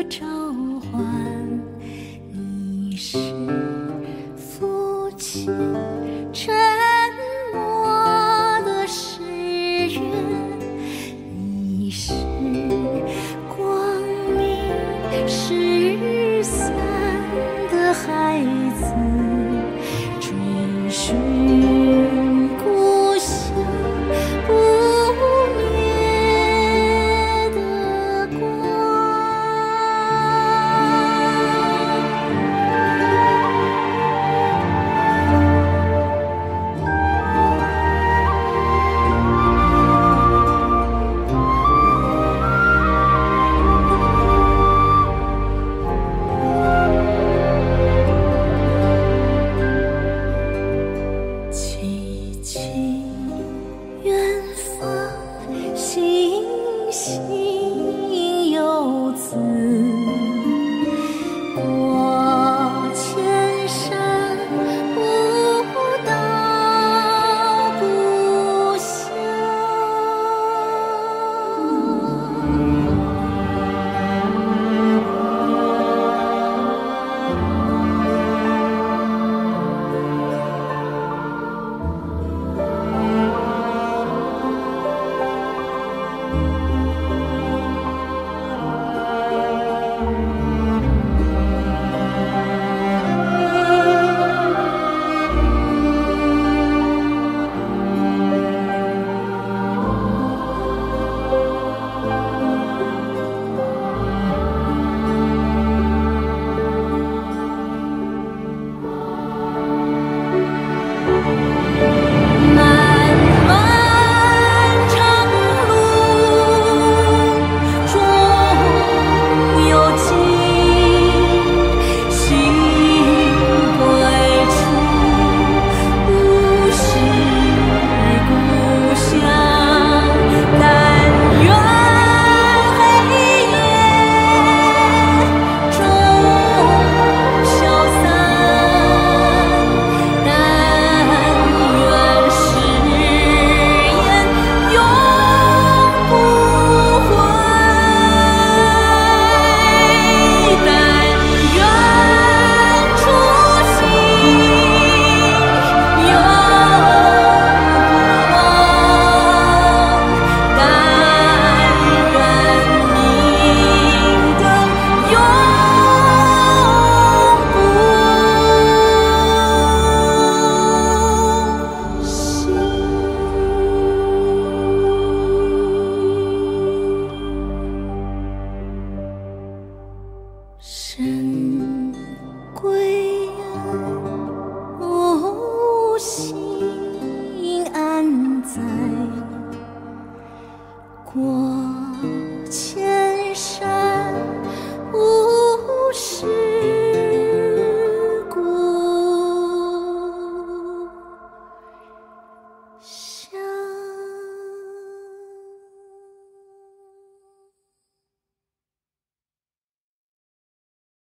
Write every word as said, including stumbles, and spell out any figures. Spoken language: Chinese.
的召唤，你是父亲沉默的誓言，你是光明失散的孩子，追寻故乡不灭的光。凄凄远方，星星游子，过千山，不到故乡。漫漫长路终有尽，心归处不是故乡。但愿黑夜终消散，但愿誓言永不悔，但愿初心永不忘，但愿明灯永不醒。深